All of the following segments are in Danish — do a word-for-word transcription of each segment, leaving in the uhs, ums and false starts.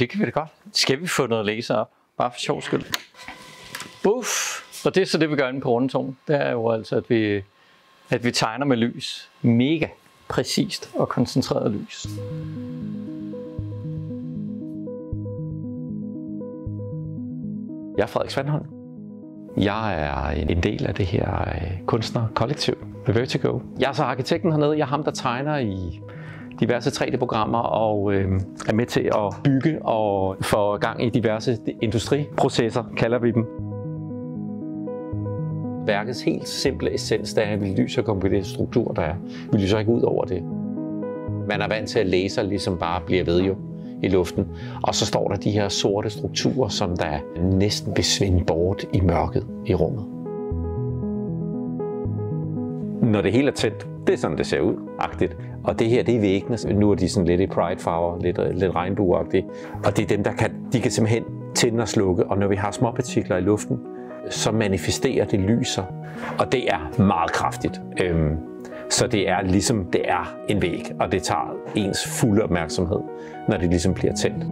det kan vi da godt. Skal vi få noget laser op? Bare for sjov skyld. Buff! Og det er så det, vi gør inde på Rundetårn. Det er jo altså, at vi, at vi tegner med lys. Mega præcist og koncentreret lys. Jeg er Frederik Svanholm. Jeg er en del af det her kunstnerkollektiv ved Vertigo. Jeg er så arkitekten hernede. Jeg er ham, der tegner i diverse tre D-programmer og øh, er med til at bygge og få gang i diverse industriprocesser, kalder vi dem. Værkets helt simple essens, det er, at vi lyser komplette struktur, der er. Vi lyser ikke ud over det. Man er vant til, at laser ligesom bare bliver ved jo i luften. Og så står der de her sorte strukturer, som der næsten vil svinde bort i mørket i rummet. Når det hele er tændt, det er sådan, det ser ud, agtigt. Og det her, det er væggene. Nu er de sådan lidt i pride-farver, lidt, lidt regnbueagtigt. Og det er dem, der kan, de kan simpelthen tænde og slukke. Og når vi har småpartikler i luften, så manifesterer det lyser. Og det er meget kraftigt. Øhm, så det er ligesom, det er en væg, og det tager ens fulde opmærksomhed, når det ligesom bliver tændt.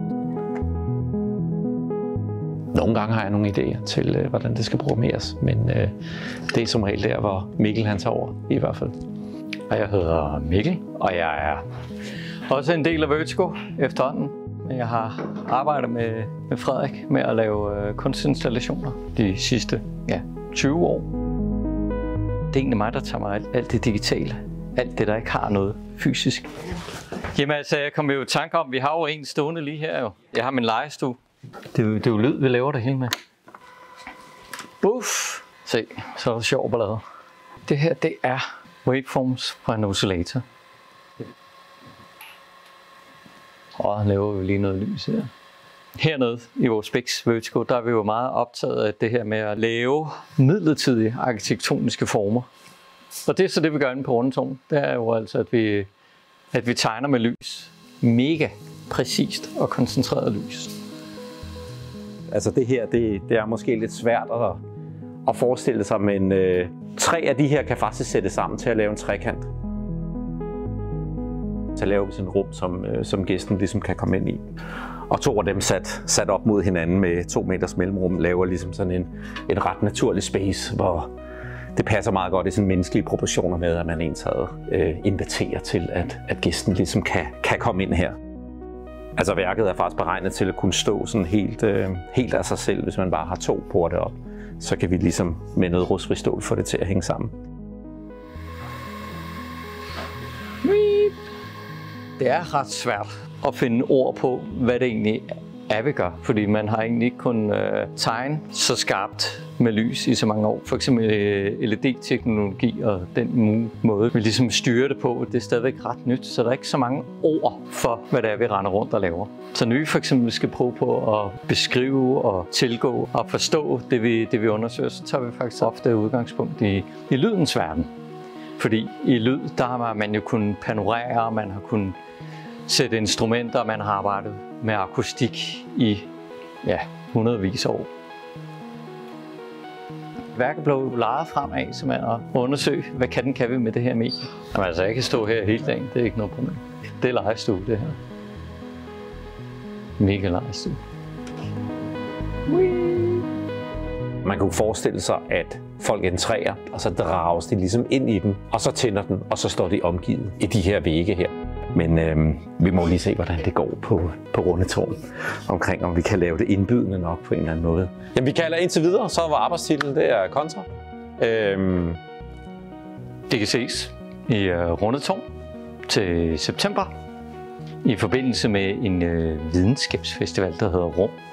Nogle gange har jeg nogle idéer til, øh, hvordan det skal programmeres, men øh, det er som regel der, hvor Mikkel han tager over, i hvert fald. Og jeg hedder Mikkel, og jeg er også en del af Vertigo efterhånden. Jeg har arbejdet med, med Frederik med at lave øh, kunstinstallationer de sidste ja, tyve år. Det er egentlig mig, der tager mig alt, alt det digitale. Alt det, der ikke har noget fysisk. Jamen altså, jeg kom jo i tanke om, vi har jo en stående lige her jo. Jeg har min legestue. Det, det er jo lyd, vi laver det hele med. Buff! Se, så er det sjovt ballade. Det her, det er waveforms fra en oscillator. Og laver vi lige noget lys her. Hernede i vores Spex Vertigo, der er vi jo meget optaget af det her med at lave midlertidige arkitektoniske former. Og det er så det, vi gør inde på Rundetårn. Det er jo altså, at vi, at vi tegner med lys. Mega præcist og koncentreret lys. Altså det her, det, det er måske lidt svært at, at forestille sig, men øh, tre af de her kan faktisk sættes sammen til at lave en trekant. Så laver vi sådan et rum, som, øh, som gæsten ligesom kan komme ind i. Og to af dem sat, sat op mod hinanden med to meters mellemrum, laver ligesom sådan en, en ret naturlig space, hvor det passer meget godt i sådan menneskelige proportioner med, at man ensad øh, inviterer til, at, at gæsten ligesom kan, kan komme ind her. Altså værket er faktisk beregnet til at kunne stå sådan helt, øh, helt af sig selv, hvis man bare har to porte op. Så kan vi ligesom med noget rustfri stål få det til at hænge sammen. Det er ret svært at finde ord på, hvad det egentlig er, vi gør. Fordi man har egentlig ikke kun øh, tegne så skarpt med lys i så mange år. For eksempel øh, L E D-teknologi og den måde, vi ligesom styrer det på, det er stadigvæk ret nyt. Så der er ikke så mange ord for, hvad det er, vi render rundt og laver. Så når vi for eksempel skal prøve på at beskrive og tilgå og forstå det, vi, det, vi undersøger, så tager vi faktisk ofte udgangspunkt i, i lydens verden. Fordi i lyd, der har man jo kunnet panorere, man har kunnet sætte instrumenter, man har arbejdet med akustik i ja, hundredvis af år. Værket blev lejet fremad, simpelthen at undersøge, hvad kan den kan vi med det her medie. Jamen, altså, jeg kan stå her hele dagen, det er ikke noget problem. Det er legestue, det her. Mega legestue. Man kunne forestille sig, at folk entrerer, og så drages de ligesom ind i den, og så tænder den, og så står de omgivet i de her vægge her. Men øhm, vi må lige se, hvordan det går på, på Rundetårn, omkring om vi kan lave det indbydende nok på en eller anden måde. Jamen vi kalder indtil videre, så var arbejdstitlen, det er Kontra. Øhm. Det kan ses i uh, Rundetårn til september, i forbindelse med en uh, videnskabsfestival, der hedder Rum.